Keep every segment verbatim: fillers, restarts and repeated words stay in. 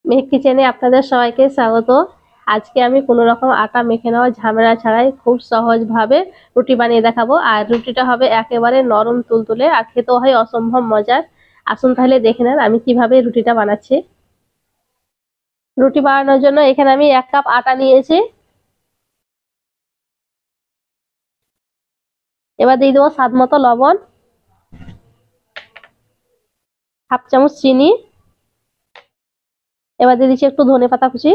মেহেক কিচেনে আপনাদের সবাইকে স্বাগত। আজকে আমি কোনো রকম আটা মেখে নেওয়া ঝামেলা ছাড়াই খুব সহজভাবে রুটি বানিয়ে দেখাবো। আর রুটিটা হবে একেবারে নরম তুলতুলে, আর খেতেও হয় অসম্ভব মজার। আসুন তাহলে দেখে নেন আমি কিভাবে রুটিটা বানাচ্ছি। রুটি বানানোর জন্য এখানে আমি এক কাপ আটা নিয়েছি। এবার দিয়ে দেবো স্বাদ মতো লবণ, হাফ চামচ চিনি। এবার দিয়ে দিচ্ছি একটু ধনে পাতা কুচি।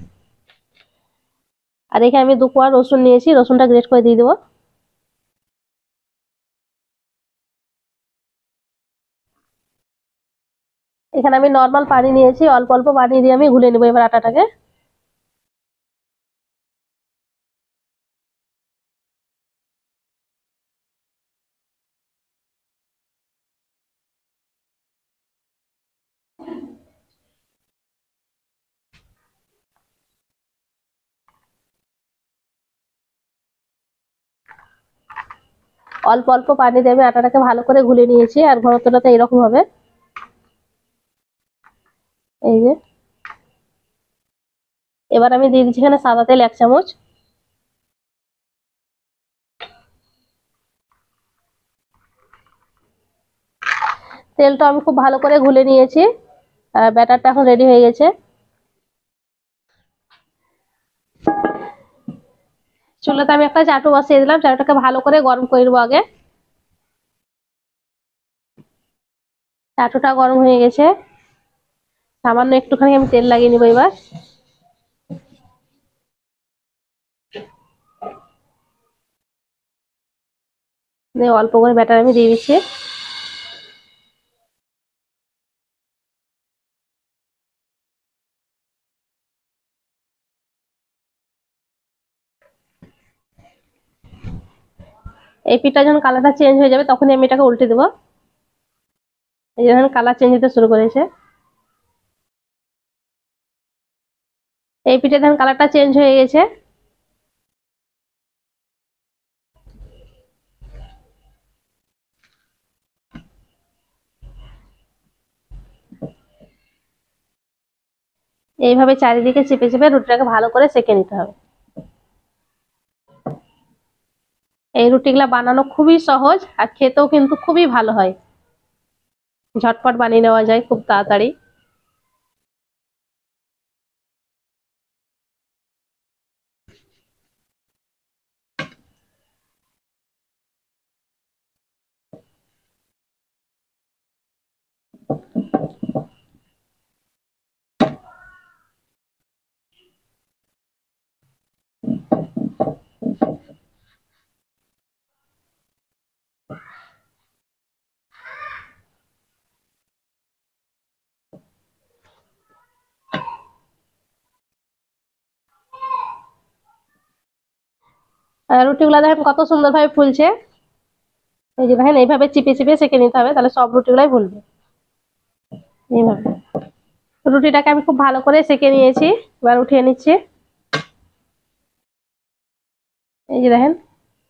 আর এখানে আমি দু কোয়া রসুন নিয়েছি, রসুনটা গ্রেট করে দিয়ে দেবো। এখানে আমি নর্মাল পানি নিয়েছি, অল্প অল্প পানি দিয়ে আমি গুলে নেবো এবার আটাটাকে। অল্প অল্প পানি দিয়ে আমি আটাটাকে ভালো করে গুলে নিয়েছি, আর ঘনত্বটা তো এরকম হবে। এই যে এবার আমি দিয়ে দিচ্ছি এখানে সাদা তেল এক চামচ। তেলটা আমি খুব ভালো করে গুলে নিয়েছি, আর ব্যাটারটা এখন রেডি হয়ে গেছে। চুলাতে আমি একটা চাটু বসিয়ে দিলাম, চাটুটাকে ভালো করে গরম করে নেবো আগে। চাটুটা গরম হয়ে গেছে, সামান্য একটুখানি আমি তেল লাগিয়ে নিবো এবার। দিয়ে অল্প করে ব্যাটার আমি দিয়ে দিচ্ছি। এই পিঠটা যখন কালারটা চেঞ্জ হয়ে যাবে তখনই আমি এটাকে উল্টে দেবো। এই যে যখন কালার চেঞ্জ হতে শুরু করেছে, এই পিঠে যখন কালারটা চেঞ্জ হয়ে গেছে, এইভাবে চারিদিকে চেপে চেপে রুটিটাকে ভালো করে সেঁকে নিতে হবে। এই রুটিগুলা বানানো খুবই সহজ, আর খেতেও কিন্তু খুবই ভালো হয়। ঝটপট বানিয়ে নেওয়া যায় খুব তাড়াতাড়ি। আর রুটিগুলা দেখেন কত সুন্দর ভাবে ফুলছে। এই যে দেখেন এইভাবে চিপে চিপে সেঁকে নিতে হবে, তাহলে সব রুটিগুলাই ফুলবে। এইভাবে রুটিটাকে আমি খুব ভালো করে সেঁকে নিয়েছি, এবার উঠিয়ে নিচ্ছি। এই যে দেখেন।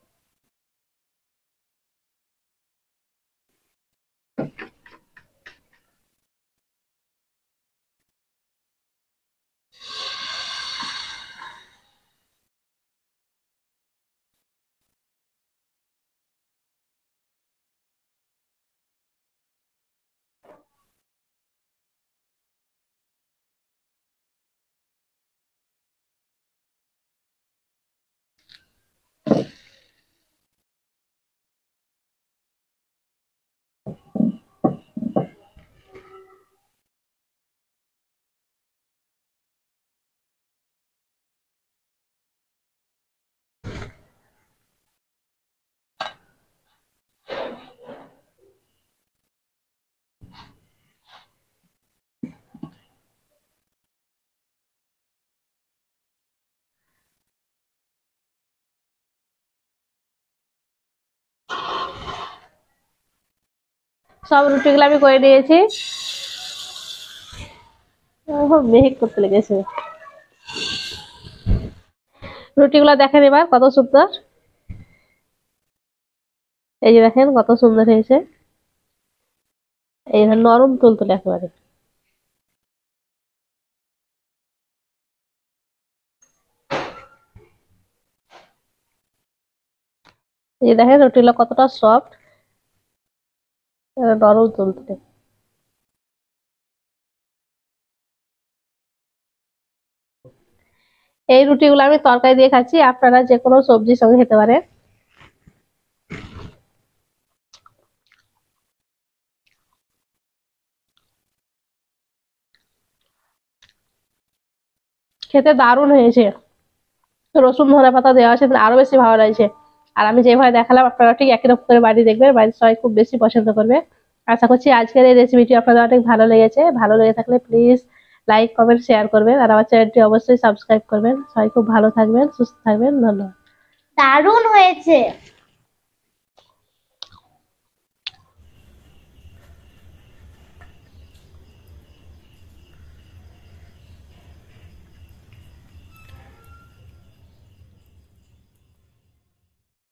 সব রুটিগুলো আমি করে নিয়েছি। মেহেক করতে লেগেছে। রুটিগুলো দেখেন এবার কত সুন্দর। এই যে দেখেন কত সুন্দর হয়েছে, এই নরম তুলতুলে একেবারে। এই দেখেন রুটিগুলো কতটা সফট, নরম তুলতুলে। এই রুটিগুলো আমি তরকারি দিয়ে খাচ্ছি, আপনারা যে কোনো সবজির সঙ্গে খেতে পারেন। খেতে দারুণ হয়েছে, রসুন ধনে পাতা দেওয়া আছে আরো বেশি ভালো লাগছে। আর আমি যেভাবে দেখালাম আপনারা ঠিক একই রকম করে বাড়ি দেখবেন, বাড়ির সবাই খুব বেশি পছন্দ করবে। আশা করছি আজকের এই রেসিপিটি আপনাদের অনেক ভালো লেগেছে। ভালো লেগে থাকলে প্লিজ লাইক কমেন্ট শেয়ার করবেন, আর আমার চ্যানেলটি অবশ্যই সাবস্ক্রাইব করবেন। সবাই খুব ভালো থাকবেন, সুস্থ থাকবেন, ধন্যবাদ। দারুণ হয়েছে।